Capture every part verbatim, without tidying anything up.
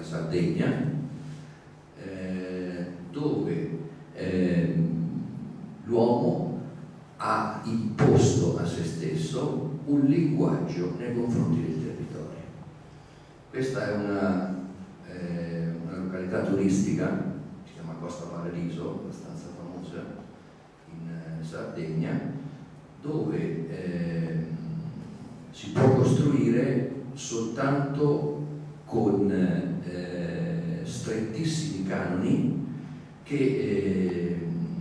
Sardegna, eh, dove eh, l'uomo ha imposto a se stesso un linguaggio nei confronti del territorio. Questa è una, eh, una località turistica, si chiama Costa Paradiso, abbastanza famosa in eh, Sardegna, dove eh, si può costruire soltanto con eh, strettissimi canoni che eh,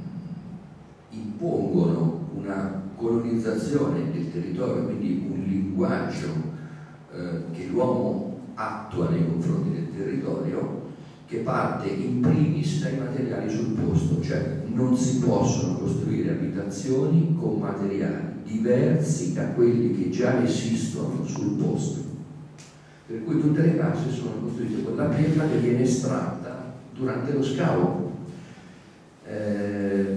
impongono una colonizzazione del territorio, quindi un linguaggio eh, che l'uomo attua nei confronti del territorio, che parte in primis dai materiali sul posto, cioè non si possono costruire abitazioni con materiali diversi da quelli che già esistono sul posto, per cui tutte le case sono costruite con la pietra che viene estratta durante lo scavo. Eh,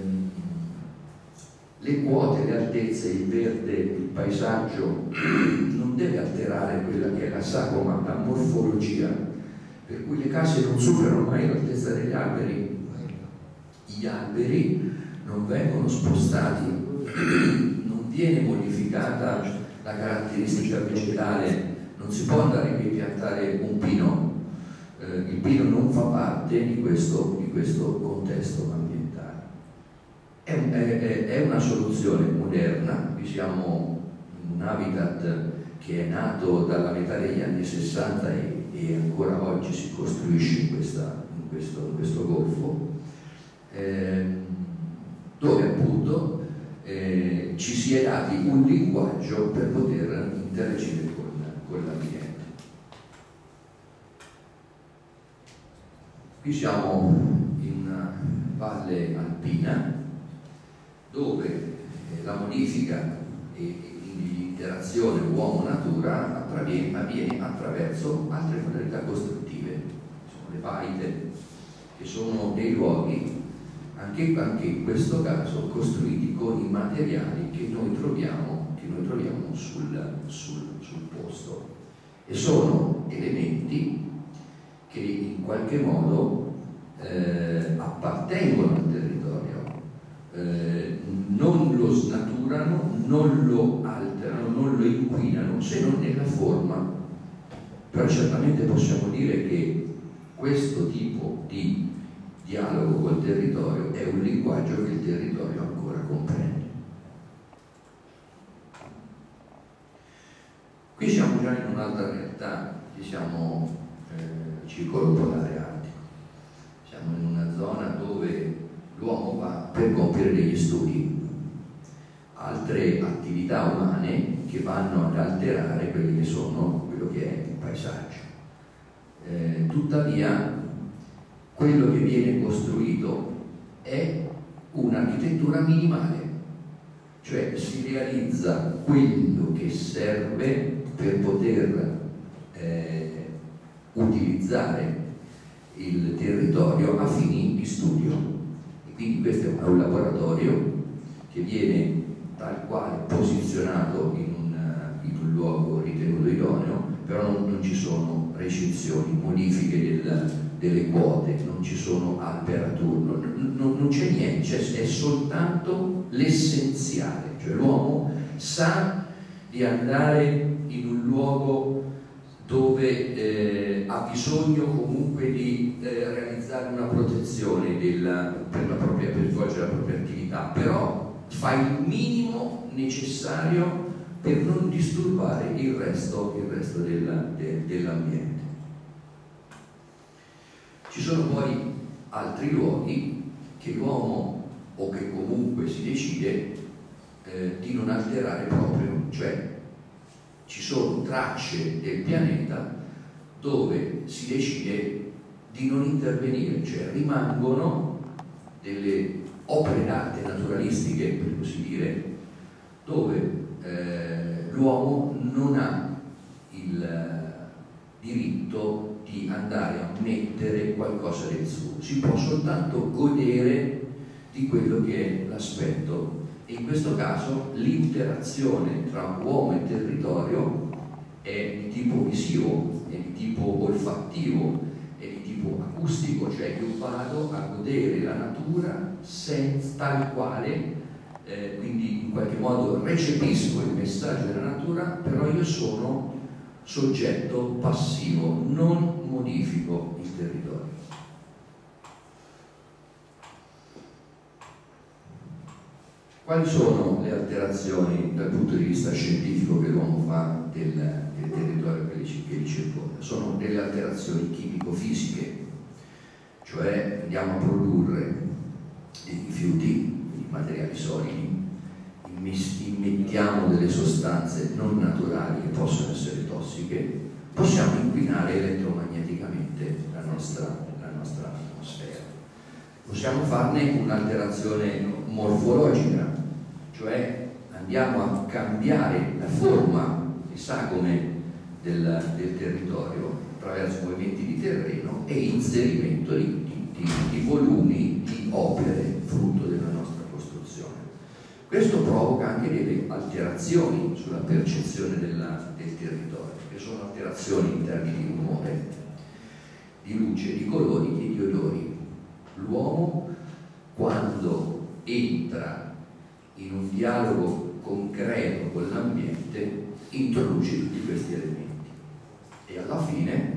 le quote, le altezze, il verde, il paesaggio non deve alterare quella che è la sacromata morfologia, per cui le case non superano mai l'altezza degli alberi, gli alberi non vengono spostati, non viene modificata la caratteristica vegetale, non si può andare qui a piantare un pino, eh, il pino non fa parte di questo, di questo contesto ambientale. È, un, è, è una soluzione moderna, qui siamo in un habitat che è nato dalla metà degli anni sessanta e, e ancora oggi si costruisce in, questa, in, questo, in questo golfo, eh, dove appunto eh, ci si è dati un linguaggio per poter interagire con, con l'ambiente. Qui siamo in una valle alpina dove la modifica e quindi l'interazione uomo-natura avviene attraverso altre modalità costruttive. Sono le baite, che sono dei luoghi anche, anche in questo caso costruiti con i materiali che noi troviamo, che noi troviamo sul, sul, sul posto, e sono elementi che in qualche modo eh, appartengono al territorio, eh, non lo snaturano, non lo alterano, non lo inquinano, se non nella forma. Però certamente possiamo dire che questo tipo di dialogo col territorio è un linguaggio che il territorio ancora comprende. Qui siamo già in un'altra realtà, qui siamo eh, circolo polare artico, siamo in una zona dove l'uomo va per compiere degli studi, altre attività umane che vanno ad alterare quelli che sono, quello che è il paesaggio. Eh, tuttavia quello che viene costruito è un'architettura minimale, cioè si realizza quello che serve per poter eh, utilizzare il territorio a fini di studio. E quindi questo è un laboratorio che viene tal quale posizionato in un, in un luogo ritenuto idoneo, però non, non ci sono recinzioni, modifiche del, delle quote, non ci sono alberature, non, non, non c'è niente, cioè è soltanto l'essenziale, cioè l'uomo sa di andare in un luogo dove eh, ha bisogno comunque di eh, realizzare una protezione della, per, la propria, per svolgere la propria attività, però fa il minimo necessario per non disturbare il resto, il resto della, de, dell'ambiente. Ci sono poi altri luoghi che l'uomo, o che comunque si decide eh, di non alterare proprio, cioè ci sono tracce del pianeta dove si decide di non intervenire, cioè rimangono delle opere d'arte naturalistiche, per così dire, dove eh, l'uomo non ha il eh, diritto di andare a mettere qualcosa del suo, si può soltanto godere di quello che è l'aspetto, e in questo caso l'interazione tra uomo e territorio è di tipo visivo, è di tipo olfattivo, è di tipo acustico, cioè io vado a godere la natura senza, tal quale, eh, quindi in qualche modo recepisco il messaggio della natura, però io sono soggetto passivo, non modifico il territorio. Quali sono le alterazioni dal punto di vista scientifico che l'uomo fa del, del territorio che li, che li circonda? Sono delle alterazioni chimico-fisiche, cioè andiamo a produrre dei rifiuti, quindi materiali solidi, immettiamo delle sostanze non naturali che possono essere tossiche, possiamo inquinare elettromagneticamente la nostra, la nostra atmosfera. Possiamo farne un'alterazione morfologica, cioè andiamo a cambiare la forma, le sagome del, del territorio attraverso movimenti di terreno e inserimento di, di, di volumi di opere frutto della nostra costruzione. Questo provoca anche delle alterazioni sulla percezione della, del territorio, che sono alterazioni in termini di rumore, di luce, di colori e di odori. L'uomo, quando entra in un dialogo concreto con l'ambiente, introduce tutti questi elementi e alla fine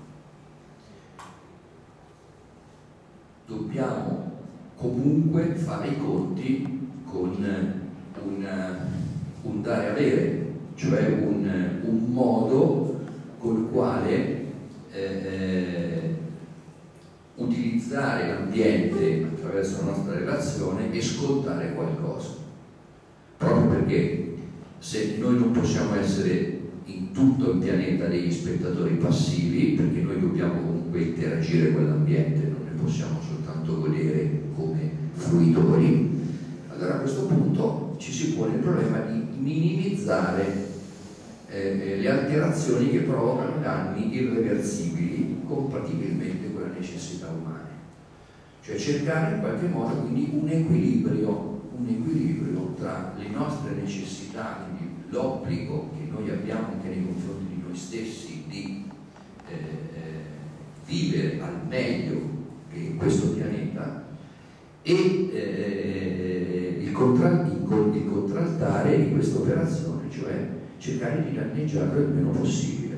dobbiamo comunque fare i conti con un, un dare a avere, cioè un, un modo col quale eh, utilizzare l'ambiente attraverso la nostra relazione e scontare qualcosa, proprio perché se noi non possiamo essere in tutto il pianeta degli spettatori passivi, perché noi dobbiamo comunque interagire con l'ambiente, non ne possiamo soltanto godere come fruitori, allora a questo punto ci si pone il problema di minimizzare eh, le alterazioni che provocano danni irreversibili compatibilmente con le necessità umane, cioè cercare in qualche modo quindi un equilibrio, un equilibrio tra le nostre necessità, quindi l'obbligo che noi abbiamo anche nei confronti di noi stessi di eh, vivere al meglio in questo pianeta e eh, il, contra il, il contraltare di questa operazione, cioè cercare di danneggiarlo il meno possibile.